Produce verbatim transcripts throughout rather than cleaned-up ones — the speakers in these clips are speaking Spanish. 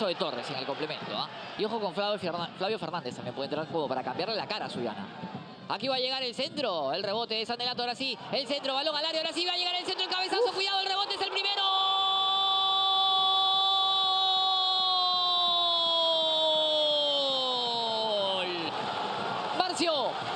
golazo de Torres en el complemento. ¿eh? Y ojo con Flavio Fernández, Flavio Fernández también puede entrar al juego para cambiarle la cara a Suyana. Aquí va a llegar el centro, el rebote de Sanelato, ahora sí, el centro, balón al área, ahora sí va a llegar el centro, el cabezazo, Uf. cuidado, el rebote es el primero. ¡Gol! Marcio.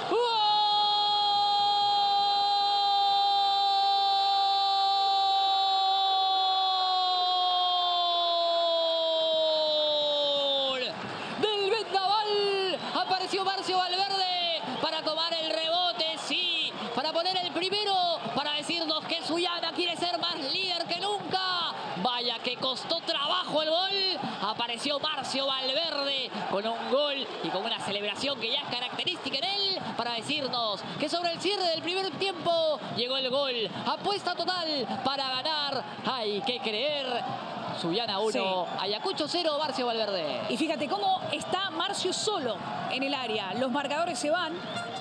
¡Gol! Del Vendaval apareció Marcio Valverde para tomar el rebote, sí, para poner el primero, para decirnos que Suyana quiere ser más líder que nunca. Vaya que costó trabajo el gol. Apareció Marcio Valverde con un gol y con una celebración que ya es característica en él, para decirnos que sobre el cierre del primer tiempo llegó el gol. Apuesta total para ganar. Hay que creer. Suyana uno, sí. Ayacucho cero, Marcio Valverde. Y fíjate cómo está Marcio solo en el área. Los marcadores se van.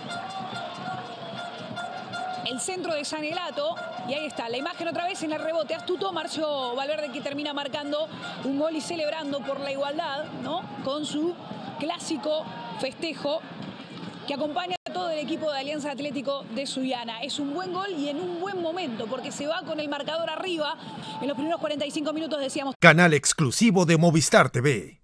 El centro de Sanelato. Y ahí está, la imagen otra vez en el rebote astuto. Marcio Valverde que termina marcando un gol y celebrando por la igualdad, ¿no? Con su clásico festejo que acompaña a todo el equipo de Alianza Atlético de Suyana. Es un buen gol y en un buen momento, porque se va con el marcador arriba. En los primeros cuarenta y cinco minutos decíamos... Canal exclusivo de Movistar T V.